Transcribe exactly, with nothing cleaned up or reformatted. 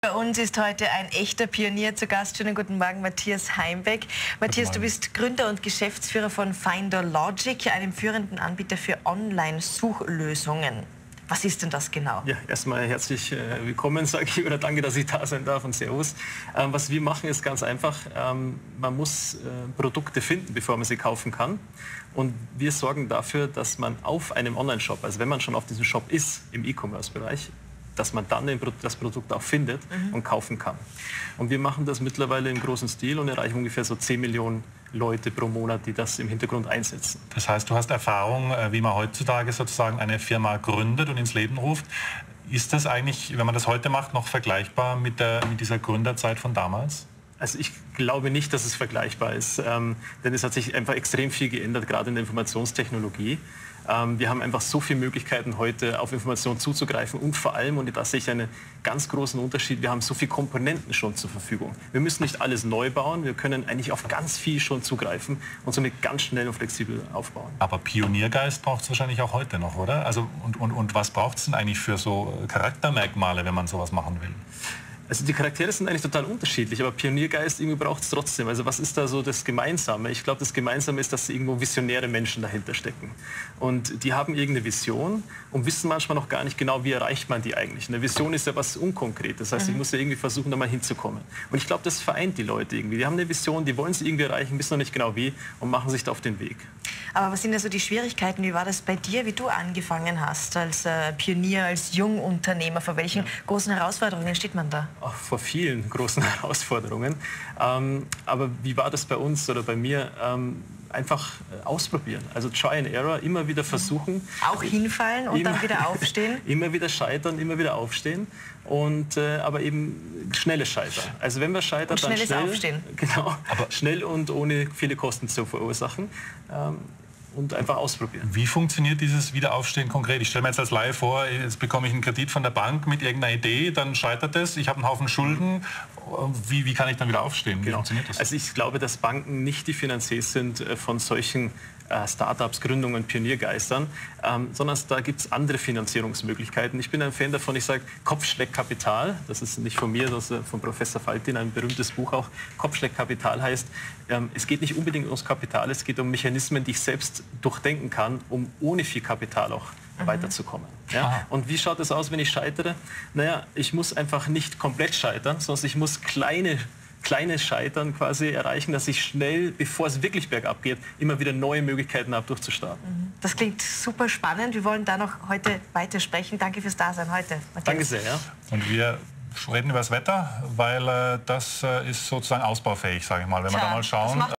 Bei uns ist heute ein echter Pionier zu Gast. Schönen guten Morgen, Matthias Heimbeck. Matthias, du bist Gründer und Geschäftsführer von Finder Logic, einem führenden Anbieter für Online-Suchlösungen. Was ist denn das genau? Ja, erstmal herzlich äh, willkommen, sage ich, oder danke, dass ich da sein darf und Servus. Ähm, was wir machen, ist ganz einfach, ähm, man muss äh, Produkte finden, bevor man sie kaufen kann. Und wir sorgen dafür, dass man auf einem Online-Shop, also wenn man schon auf diesem Shop ist, im E-Commerce-Bereich, dass man dann das Produkt auch findet mhm. und kaufen kann. Und wir machen das mittlerweile im großen Stil und erreichen ungefähr so zehn Millionen Leute pro Monat, die das im Hintergrund einsetzen. Das heißt, du hast Erfahrung, wie man heutzutage sozusagen eine Firma gründet und ins Leben ruft. Ist das eigentlich, wenn man das heute macht, noch vergleichbar mit, der, mit dieser Gründerzeit von damals? Also ich glaube nicht, dass es vergleichbar ist, ähm, denn es hat sich einfach extrem viel geändert, gerade in der Informationstechnologie. Ähm, wir haben einfach so viele Möglichkeiten, heute auf Informationen zuzugreifen und vor allem, und da sehe ich einen ganz großen Unterschied, wir haben so viele Komponenten schon zur Verfügung. Wir müssen nicht alles neu bauen, wir können eigentlich auf ganz viel schon zugreifen und somit ganz schnell und flexibel aufbauen. Aber Pioniergeist braucht es wahrscheinlich auch heute noch, oder? Also, und, und, und was braucht es denn eigentlich für so Charaktermerkmale, wenn man sowas machen will? Also die Charaktere sind eigentlich total unterschiedlich, aber Pioniergeist irgendwie braucht es trotzdem. Also was ist da so das Gemeinsame? Ich glaube, das Gemeinsame ist, dass irgendwo visionäre Menschen dahinter stecken. Und die haben irgendeine Vision und wissen manchmal noch gar nicht genau, wie erreicht man die eigentlich. Eine Vision ist ja was Unkonkretes. Das heißt, mhm. ich muss ja irgendwie versuchen, da mal hinzukommen. Und ich glaube, das vereint die Leute irgendwie. Die haben eine Vision, die wollen sie irgendwie erreichen, wissen noch nicht genau wie und machen sich da auf den Weg. Aber was sind da so die Schwierigkeiten? Wie war das bei dir, wie du angefangen hast als äh, Pionier, als Jungunternehmer? Vor welchen ja. großen Herausforderungen steht man da? Auch vor vielen großen Herausforderungen. Ähm, aber wie war das bei uns oder bei mir? Ähm, einfach ausprobieren. Also Try and Error, immer wieder versuchen. Auch hinfallen und immer, dann wieder aufstehen? Immer wieder scheitern, immer wieder aufstehen. Und, äh, aber eben schnelles Scheitern. Also wenn wir scheitern, und dann schnelles schnell. Aufstehen. Genau, aber schnell und ohne viele Kosten zu verursachen. Ähm, und einfach ausprobieren. Wie funktioniert dieses Wiederaufstehen konkret? Ich stelle mir jetzt als Laie vor, jetzt bekomme ich einen Kredit von der Bank mit irgendeiner Idee, dann scheitert es, ich habe einen Haufen Schulden. Wie, wie kann ich dann wieder aufstehen? Wie genau. funktioniert das? Also ich glaube, dass Banken nicht die Finanziers sind von solchen äh, Startups, Gründungen, Pioniergeistern, ähm, sondern da gibt es andere Finanzierungsmöglichkeiten. Ich bin ein Fan davon, ich sage Kopfschlägkapital, das ist nicht von mir, das ist von Professor Faltin, ein berühmtes Buch auch. Kopfschlägkapital heißt, ähm, es geht nicht unbedingt ums Kapital, es geht um Mechanismen, die ich selbst durchdenken kann, um ohne viel Kapital auch mhm. weiterzukommen. Ja? Und wie schaut es aus, wenn ich scheitere? Naja, ich muss einfach nicht komplett scheitern, sondern ich muss kleine kleines Scheitern quasi erreichen, dass ich schnell, bevor es wirklich bergab geht, immer wieder neue Möglichkeiten habe, durchzustarten. Das klingt super spannend. Wir wollen da noch heute weiter sprechen. Danke fürs Dasein heute, Matthias. Danke sehr. Ja. Und wir reden über das Wetter, weil äh, das äh, ist sozusagen ausbaufähig, sage ich mal. Wenn Tja, wir da mal schauen.